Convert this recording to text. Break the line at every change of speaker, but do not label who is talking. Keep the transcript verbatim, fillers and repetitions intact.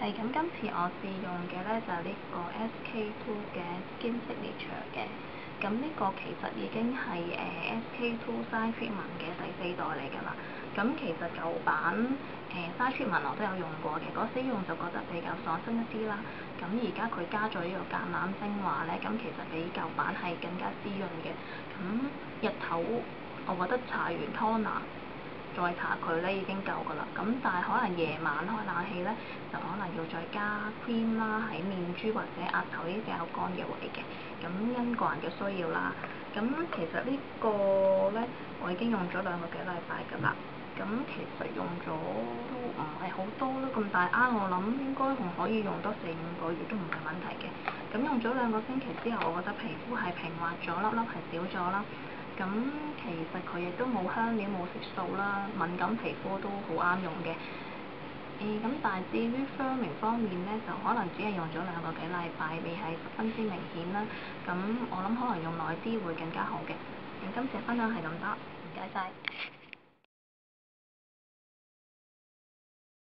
係咁，今次我試用嘅咧就係呢個 S K two 嘅 Skin Signature 嘅，咁呢個其實已經係誒 S K two Shine Treatment 嘅第四代嚟㗎啦。咁其實舊版誒 Shine Treatment 我都有用過嘅，嗰時用就覺得比較爽身一啲啦。咁而家佢加咗呢個橄欖精華咧，咁其實比舊版係更加滋潤嘅。咁日頭我覺得搽完 toner，再搽佢咧已經夠㗎啦，咁但係可能夜晚開冷氣咧，就可能要再加 cream 啦，喺面珠或者額頭呢啲比較乾嘅位嘅，咁因個人嘅需要啦。咁其實個呢個咧，我已經用咗兩個幾禮拜㗎啦，咁其實用咗都唔係好多啦，咁大啱我諗應該仲可以用多四五個月都唔係問題嘅。咁用咗兩個星期之後，我覺得皮膚係平滑咗，粒粒係少咗啦。咁其實佢亦都冇香料冇色素啦，敏感皮膚都好啱用嘅。誒咁，但係至於 firming 方面咧，就可能只係用咗兩個幾禮拜，未係十分之明顯啦。咁我諗可能用耐啲會更加好嘅。咁今次分享係咁多，唔該晒。